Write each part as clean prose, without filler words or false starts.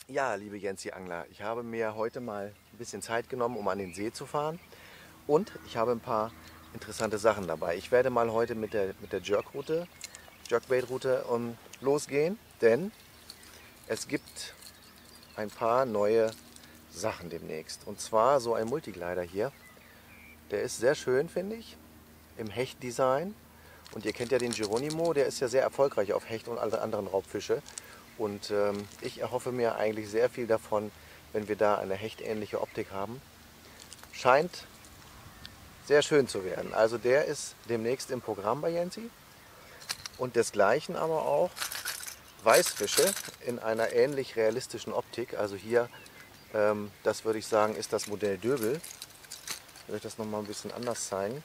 Ja, liebe Jensi Angler, ich habe mir heute mal ein bisschen Zeit genommen, um an den See zu fahren. Und ich habe ein paar interessante Sachen dabei. Ich werde mal heute mit der Jerkbait-Route losgehen, denn es gibt ein paar neue Sachen demnächst. Und zwar so ein Multiglider hier. Der ist sehr schön, finde ich, im Hechtdesign. Und ihr kennt ja den Geronimo, der ist ja sehr erfolgreich auf Hecht und alle anderen Raubfische. Und ich erhoffe mir eigentlich sehr viel davon, wenn wir da eine hechtähnliche Optik haben. Scheint sehr schön zu werden. Also der ist demnächst im Programm bei Jensi. Und desgleichen aber auch Weißfische in einer ähnlich realistischen Optik. Also hier, das würde ich sagen, ist das Modell Döbel. Ich will euch das nochmal ein bisschen anders zeigen.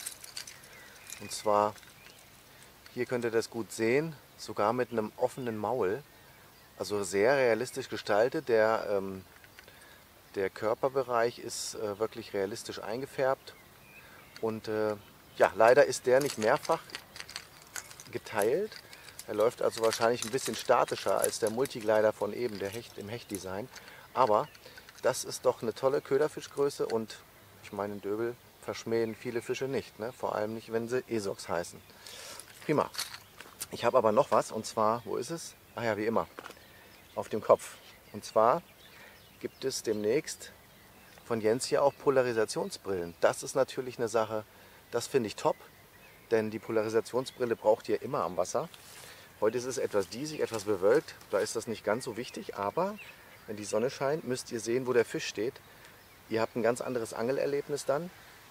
Und zwar, hier könnt ihr das gut sehen, sogar mit einem offenen Maul. Also sehr realistisch gestaltet. Der Körperbereich ist wirklich realistisch eingefärbt. Und ja, leider ist der nicht mehrfach geteilt. Er läuft also wahrscheinlich ein bisschen statischer als der Multiglider von eben, der Hecht im Hechtdesign. Aber das ist doch eine tolle Köderfischgröße und ich meine, in Döbel verschmähen viele Fische nicht, ne? Vor allem nicht, wenn sie Esox heißen. Prima. Ich habe aber noch was und zwar, wo ist es? Ach ja, wie immer, auf dem Kopf. Und zwar gibt es demnächst von Jens hier auch Polarisationsbrillen. Das ist natürlich eine Sache, das finde ich top, denn die Polarisationsbrille braucht ihr immer am Wasser. Heute ist es etwas diesig, etwas bewölkt, da ist das nicht ganz so wichtig, aber wenn die Sonne scheint, müsst ihr sehen, wo der Fisch steht. Ihr habt ein ganz anderes Angelerlebnis dann,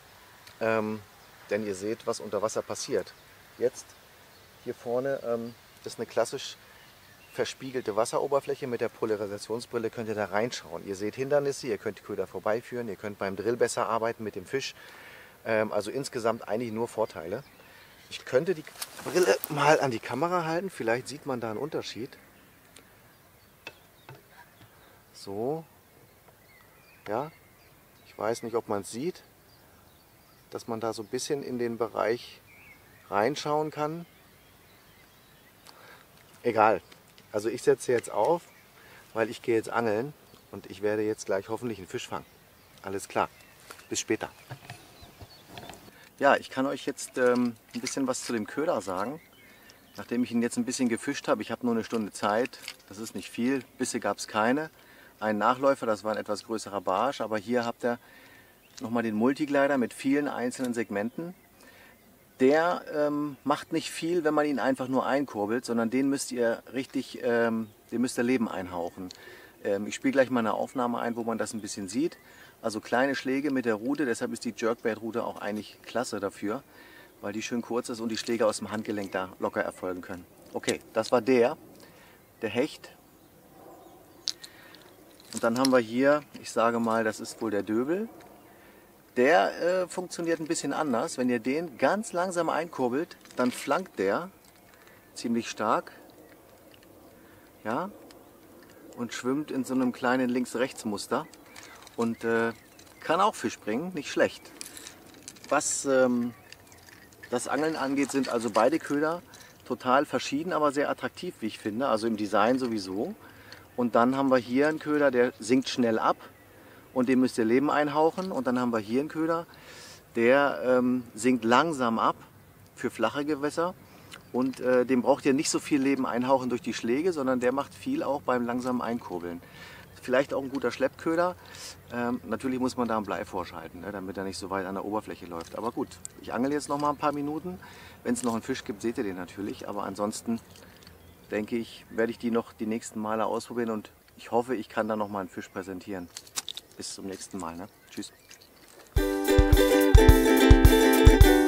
denn ihr seht, was unter Wasser passiert. Jetzt hier vorne ist eine klassisch verspiegelte Wasseroberfläche. Mit der Polarisationsbrille könnt ihr da reinschauen. Ihr seht Hindernisse, ihr könnt die Köder vorbeiführen, ihr könnt beim Drill besser arbeiten mit dem Fisch. Also insgesamt eigentlich nur Vorteile. Ich könnte die Brille mal an die Kamera halten, vielleicht sieht man da einen Unterschied. So, ja, ich weiß nicht, ob man es sieht, dass man da so ein bisschen in den Bereich reinschauen kann. Egal, also ich setze jetzt auf, weil ich gehe jetzt angeln und ich werde jetzt gleich hoffentlich einen Fisch fangen. Alles klar, bis später. Ja, ich kann euch jetzt ein bisschen was zu dem Köder sagen. Nachdem ich ihn jetzt ein bisschen gefischt habe, ich habe nur eine Stunde Zeit, das ist nicht viel, Bisse gab es keine. Ein Nachläufer, das war ein etwas größerer Barsch, aber hier habt ihr nochmal den Multiglider mit vielen einzelnen Segmenten. Der macht nicht viel, wenn man ihn einfach nur einkurbelt, sondern den müsst ihr richtig, den müsst ihr Leben einhauchen. Ich spiele gleich mal eine Aufnahme ein, wo man das ein bisschen sieht. Also kleine Schläge mit der Rute, deshalb ist die Jerkbait-Rute auch eigentlich klasse dafür, weil die schön kurz ist und die Schläge aus dem Handgelenk da locker erfolgen können. Okay, das war der Hecht. Und dann haben wir hier, ich sage mal, das ist wohl der Döbel. Der funktioniert ein bisschen anders. Wenn ihr den ganz langsam einkurbelt, dann flankt der ziemlich stark, ja, und schwimmt in so einem kleinen Links-Rechts-Muster und kann auch Fisch bringen, nicht schlecht. Was das Angeln angeht, sind also beide Köder total verschieden, aber sehr attraktiv, wie ich finde, also im Design sowieso. Und dann haben wir hier einen Köder, der sinkt schnell ab und dem müsst ihr Leben einhauchen. Und dann haben wir hier einen Köder, der sinkt langsam ab für flache Gewässer. Und dem braucht ihr nicht so viel Leben einhauchen durch die Schläge, sondern der macht viel auch beim langsamen Einkurbeln. Vielleicht auch ein guter Schleppköder. Natürlich muss man da ein Blei vorschalten, ne, damit er nicht so weit an der Oberfläche läuft. Aber gut, ich angel jetzt noch mal ein paar Minuten. Wenn es noch einen Fisch gibt, seht ihr den natürlich. Aber ansonsten denke ich, werde ich die noch die nächsten Male ausprobieren und ich hoffe, ich kann da noch mal einen Fisch präsentieren. Bis zum nächsten Mal. Ne? Tschüss.